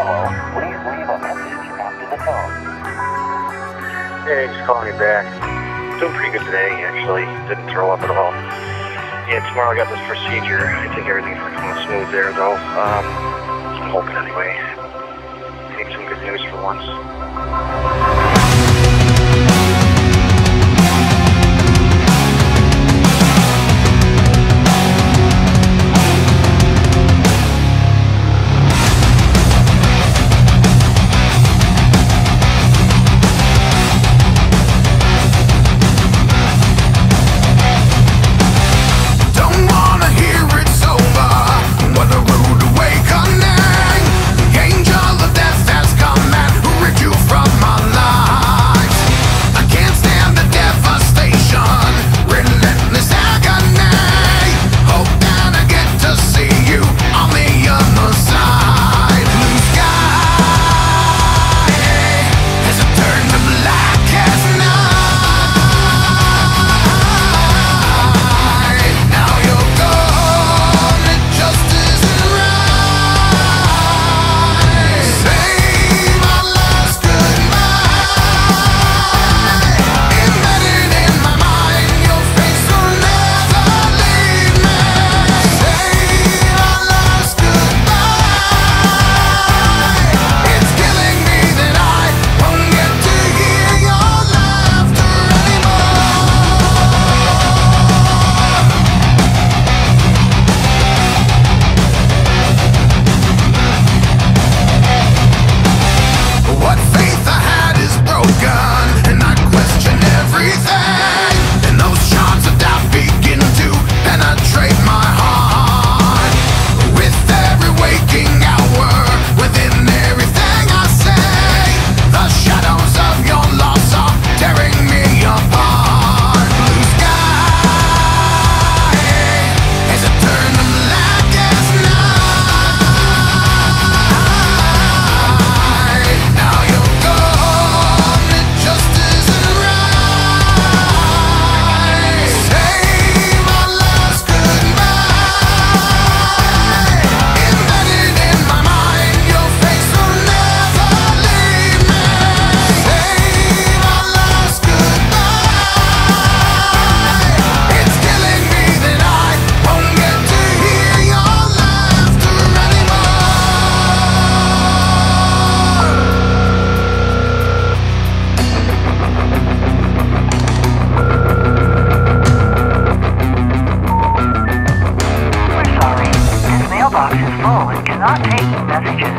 hello, please leave a message after the tone. Hey, just calling you back. Doing pretty good today, actually. Didn't throw up at all. Yeah, tomorrow I got this procedure. I think everything's going smooth there, though. I'm hoping anyway. Need some good news for once. Not taking messages.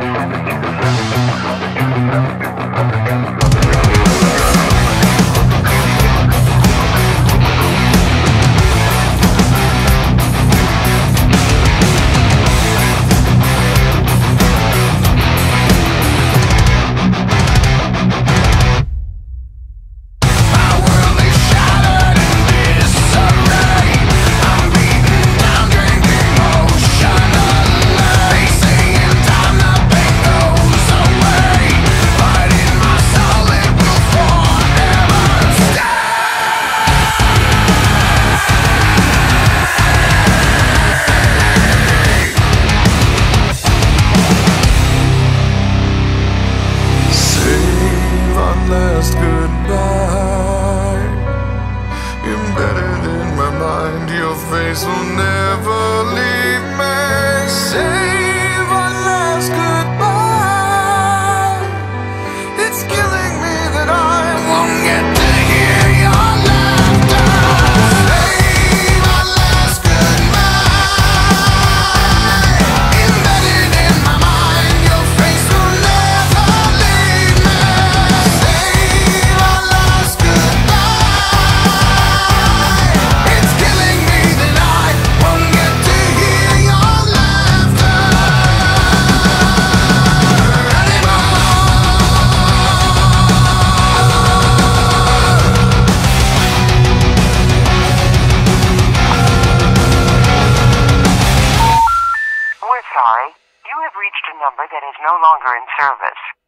Face will never leave me. Save our last goodbye. It's killing me that I won't get to hear your laughter. Save our last goodbye. Embedded in my mind, your face will never leave me. Save our last goodbye. It's killing me. Sorry, you have reached a number that is no longer in service.